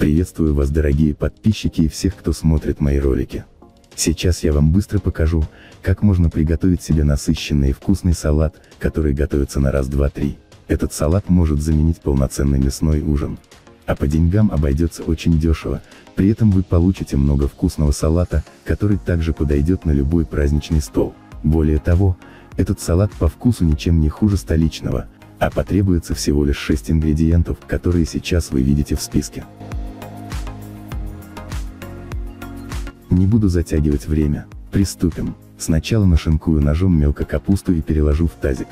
Приветствую вас, дорогие подписчики и всех, кто смотрит мои ролики. Сейчас я вам быстро покажу, как можно приготовить себе насыщенный и вкусный салат, который готовится на раз, два, три. Этот салат может заменить полноценный мясной ужин. А по деньгам обойдется очень дешево, при этом вы получите много вкусного салата, который также подойдет на любой праздничный стол. Более того, этот салат по вкусу ничем не хуже столичного, а потребуется всего лишь 6 ингредиентов, которые сейчас вы видите в списке. Не буду затягивать время, приступим. Сначала нашинкую ножом мелко капусту и переложу в тазик.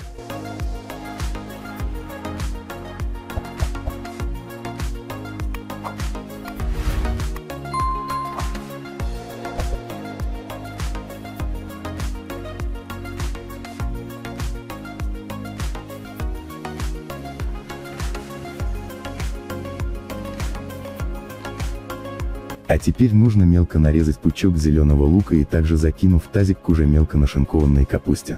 А теперь нужно мелко нарезать пучок зеленого лука и также закинув в тазик к уже мелко нашинкованной капусте.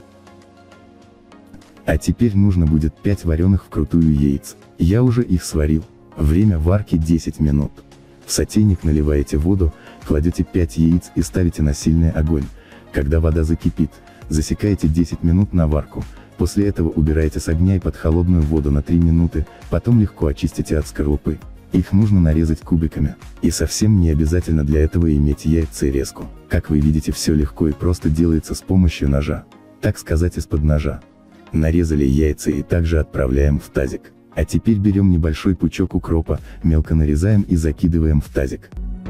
А теперь нужно будет 5 вареных вкрутую яиц. Я уже их сварил. Время варки 10 минут. В сотейник наливаете воду, кладете 5 яиц и ставите на сильный огонь. Когда вода закипит, засекаете 10 минут на варку. После этого убираете с огня и под холодную воду на 3 минуты, потом легко очистите от скорлупы. Их нужно нарезать кубиками. И совсем не обязательно для этого иметь яйцерезку. Как вы видите, все легко и просто делается с помощью ножа. Так сказать, из-под ножа. Нарезали яйца и также отправляем в тазик. А теперь берем небольшой пучок укропа, мелко нарезаем и закидываем в тазик.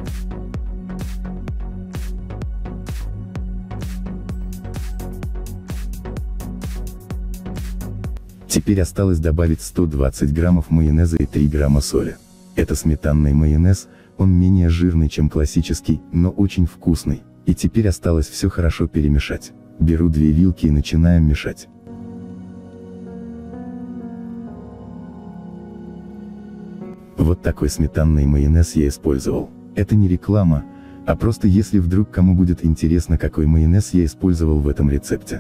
Теперь осталось добавить 120 граммов майонеза и 3 грамма соли. Это сметанный майонез, он менее жирный, чем классический, но очень вкусный. И теперь осталось все хорошо перемешать. Беру 2 вилки и начинаем мешать. Вот такой сметанный майонез я использовал. Это не реклама, а просто если вдруг кому будет интересно, какой майонез я использовал в этом рецепте.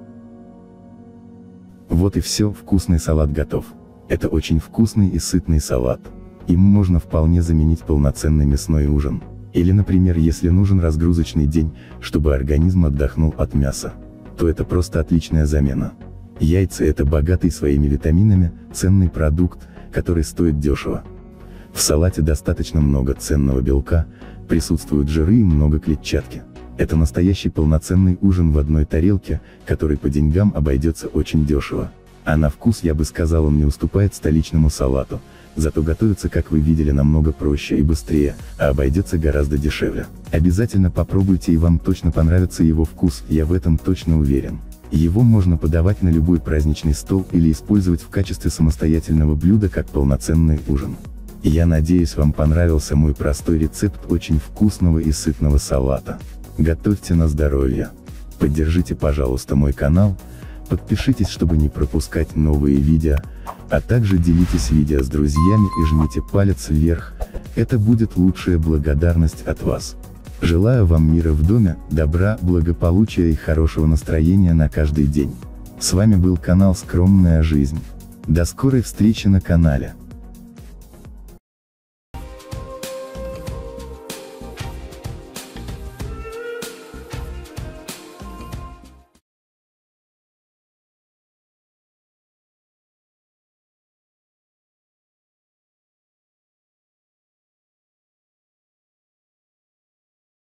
Вот и все, вкусный салат готов. Это очень вкусный и сытный салат. Им можно вполне заменить полноценный мясной ужин. Или, например, если нужен разгрузочный день, чтобы организм отдохнул от мяса, то это просто отличная замена. Яйца – это богатый своими витаминами, ценный продукт, который стоит дешево. В салате достаточно много ценного белка, присутствуют жиры и много клетчатки. Это настоящий полноценный ужин в одной тарелке, который по деньгам обойдется очень дешево. А на вкус, я бы сказал, он не уступает столичному салату. Зато готовится, как вы видели, намного проще и быстрее, а обойдется гораздо дешевле. Обязательно попробуйте, и вам точно понравится его вкус, я в этом точно уверен. Его можно подавать на любой праздничный стол или использовать в качестве самостоятельного блюда как полноценный ужин. Я надеюсь, вам понравился мой простой рецепт очень вкусного и сытного салата. Готовьте на здоровье. Поддержите, пожалуйста, мой канал, подпишитесь, чтобы не пропускать новые видео, а также делитесь видео с друзьями и жмите палец вверх, это будет лучшая благодарность от вас. Желаю вам мира в доме, добра, благополучия и хорошего настроения на каждый день. С вами был канал Скромная жизнь. До скорой встречи на канале.